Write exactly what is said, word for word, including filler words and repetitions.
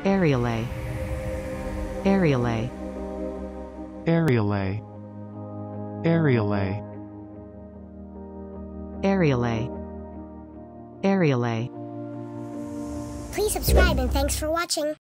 areolet, areolet, areolet, areolet, areolet, areolet. Please subscribe and thanks for watching.